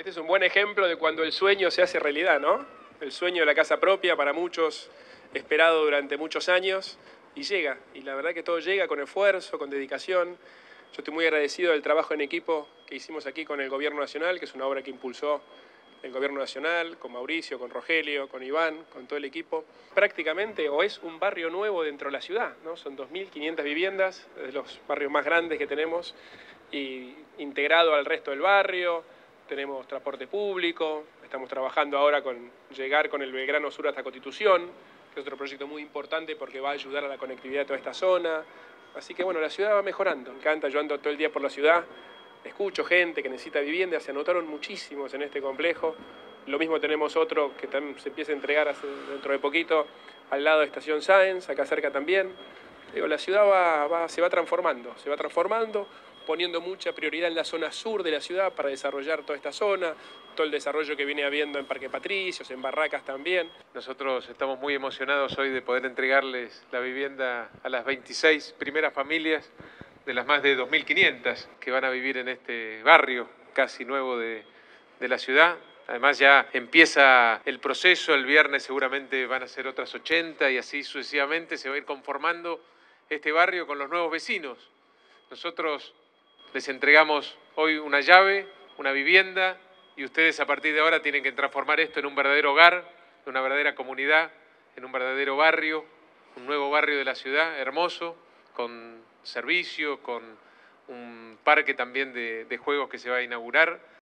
Este es un buen ejemplo de cuando el sueño se hace realidad, ¿no? El sueño de la casa propia, para muchos, esperado durante muchos años, y llega. Y la verdad que todo llega con esfuerzo, con dedicación. Yo estoy muy agradecido del trabajo en equipo que hicimos aquí con el Gobierno Nacional, que es una obra que impulsó el Gobierno Nacional, con Mauricio, con Rogelio, con Iván, con todo el equipo. Prácticamente, o es un barrio nuevo dentro de la ciudad, ¿no? Son 2.500 viviendas, de los barrios más grandes que tenemos, y integrado al resto del barrio. Tenemos transporte público, estamos trabajando ahora con llegar con el Belgrano Sur hasta Constitución, que es otro proyecto muy importante porque va a ayudar a la conectividad de toda esta zona. Así que bueno, la ciudad va mejorando. Me encanta, yo ando todo el día por la ciudad, escucho gente que necesita vivienda, se anotaron muchísimos en este complejo. Lo mismo tenemos otro que también se empieza a entregar dentro de poquito, al lado de Estación Sáenz, acá cerca también. Digo, la ciudad se va transformando, poniendo mucha prioridad en la zona sur de la ciudad para desarrollar toda esta zona, todo el desarrollo que viene habiendo en Parque Patricios, en Barracas también. Nosotros estamos muy emocionados hoy de poder entregarles la vivienda a las 26 primeras familias de las más de 2.500 que van a vivir en este barrio casi nuevo de la ciudad. Además ya empieza el proceso, el viernes seguramente van a ser otras 80 y así sucesivamente se va a ir conformando este barrio con los nuevos vecinos. Nosotros les entregamos hoy una llave, una vivienda, y ustedes a partir de ahora tienen que transformar esto en un verdadero hogar, en una verdadera comunidad, en un verdadero barrio, un nuevo barrio de la ciudad, hermoso, con servicio, con un parque también de juegos que se va a inaugurar.